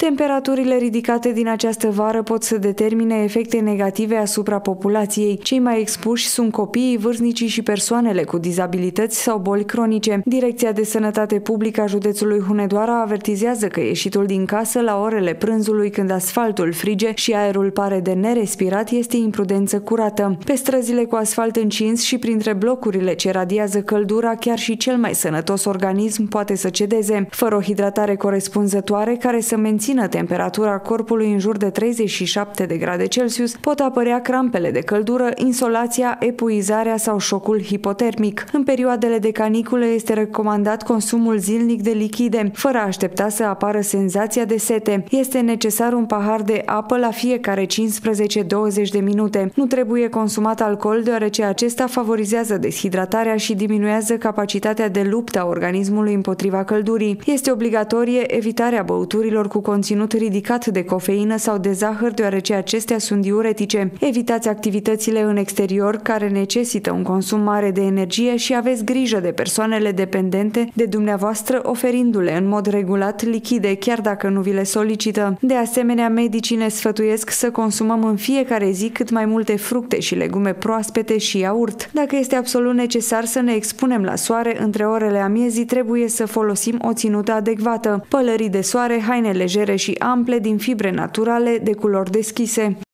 Temperaturile ridicate din această vară pot să determine efecte negative asupra populației. Cei mai expuși sunt copiii, vârstnicii și persoanele cu dizabilități sau boli cronice. Direcția de Sănătate Publică a județului Hunedoara avertizează că ieșitul din casă la orele prânzului, când asfaltul frige și aerul pare de nerespirat, este imprudență curată. Pe străzile cu asfalt încins și printre blocurile ce radiază căldura, chiar și cel mai sănătos organism poate să cedeze. Fără o hidratare corespunzătoare care să mențină temperatura corpului în jur de 37 de grade Celsius, pot apărea crampele de căldură, insolația, epuizarea sau șocul hipotermic. În perioadele de canicule este recomandat consumul zilnic de lichide, fără a aștepta să apară senzația de sete. Este necesar un pahar de apă la fiecare 15-20 de minute. Nu trebuie consumat alcool, deoarece acesta favorizează deshidratarea și diminuează capacitatea de luptă a organismului împotriva căldurii. Este obligatorie evitarea băuturilor cu conținut ridicat de cofeină sau de zahăr, deoarece acestea sunt diuretice. Evitați activitățile în exterior care necesită un consum mare de energie și aveți grijă de persoanele dependente de dumneavoastră, oferindu-le în mod regulat lichide, chiar dacă nu vi le solicită. De asemenea, medicii ne sfătuiesc să consumăm în fiecare zi cât mai multe fructe și legume proaspete și iaurt. Dacă este absolut necesar să ne expunem la soare între orele amiezii, trebuie să folosim o ținută adecvată: pălării de soare, haine legere și ample din fibre naturale de culori deschise.